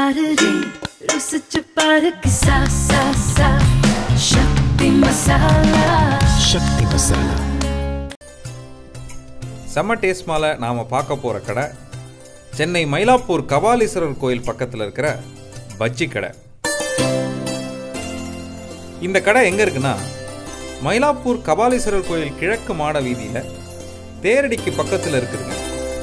பாரு ரே ருசிச்சு பாரு கிசா சா சா சக்தி மசாலா சக்தி மசாலா. செம்ம டேஸ்ட் மாலை நாம் பார்க்க போகிற கடை சென்னை மயிலாப்பூர் கபாலீஸ்வரர் கோயில் பக்கத்தில் இருக்கிற பஜ்ஜி கடை. இந்த கடை எங்கே இருக்குன்னா மயிலாப்பூர் கபாலீஸ்வரர் கோயில் கிழக்கு மாட வீதியில் தேரடிக்கு பக்கத்தில் இருக்குதுங்க.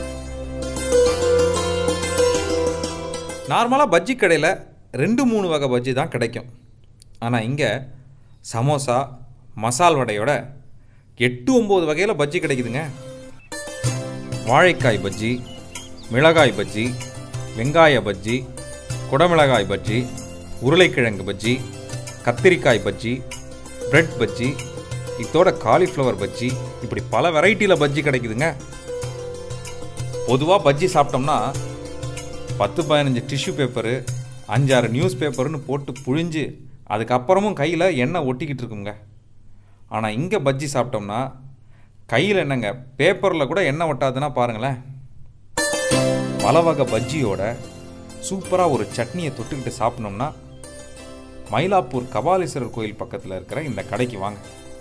நார்மலாக பஜ்ஜி கடையில் 2-3 வகை பஜ்ஜி தான் கிடைக்கும். ஆனால் இங்கே சமோசா மசால் வடையோட 8-9 வகையில் பஜ்ஜி கிடைக்குதுங்க. வாழைக்காய் பஜ்ஜி, மிளகாய் பஜ்ஜி, வெங்காய பஜ்ஜி, குடமிளகாய் பஜ்ஜி, உருளைக்கிழங்கு பஜ்ஜி, கத்திரிக்காய் பஜ்ஜி, பிரெட் பஜ்ஜி, இதோட காலிஃப்ளவர் பஜ்ஜி, இப்படி பல வெரைட்டியில் பஜ்ஜி கிடைக்குதுங்க. பொதுவாக பஜ்ஜி சாப்பிட்டோம்னா 10-15 டிஷ்யூ பேப்பரு 5-6 நியூஸ் பேப்பர்னு போட்டு புழிஞ்சு அதுக்கப்புறமும் கையில் எண்ணெய் ஒட்டிக்கிட்டு இருக்குங்க. ஆனால் இங்கே பஜ்ஜி சாப்பிட்டோம்னா கையில் என்னங்க பேப்பரில் கூட எண்ணெய் ஒட்டாதுன்னா பாருங்களேன். பல வகை பஜ்ஜியோட சூப்பராக ஒரு சட்னியை தொட்டுக்கிட்டு சாப்பிட்ணோம்னா மயிலாப்பூர் கபாலீஸ்வரர் கோயில் பக்கத்தில் இருக்கிற இந்த கடைக்கு வாங்க.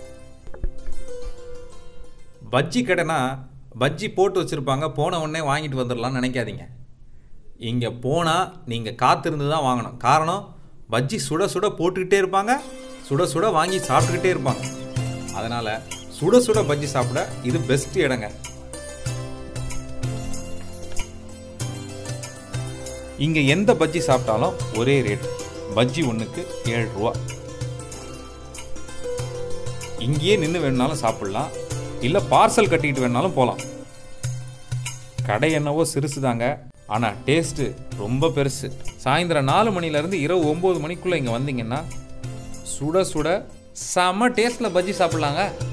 பஜ்ஜி கடைனா பஜ்ஜி போட்டு வச்சுருப்பாங்க, போன உடனே வாங்கிட்டு வந்துடலாம்னு நினைக்காதீங்க. இங்கே போனால் நீங்கள் காத்திருந்து தான் வாங்கணும். காரணம், பஜ்ஜி சுட சுட போட்டுக்கிட்டே இருப்பாங்க, சுட சுட வாங்கி சாப்பிட்டுக்கிட்டே இருப்பாங்க. அதனால் சுட சுட பஜ்ஜி சாப்பிட இது பெஸ்ட் இடங்க. இங்கே எந்த பஜ்ஜி சாப்பிட்டாலும் ஒரே ரேட், பஜ்ஜி ஒன்றுக்கு 7 ரூபா. இங்கேயே நின்று வேணுனாலும் சாப்பிட்லாம், இல்லை பார்சல் கட்டிக்கிட்டு வேணுனாலும் போகலாம். கடை என்னவோ சிறுசு தாங்க, ஆனால் டேஸ்ட்டு ரொம்ப பெருசு. சாயந்தரம் 4 மணிலேருந்து இரவு 9 மணிக்குள்ளே இங்கே வந்தீங்கன்னா சுட சுட செம்ம டேஸ்ட்டில் பஜ்ஜி சாப்பிட்லாங்க.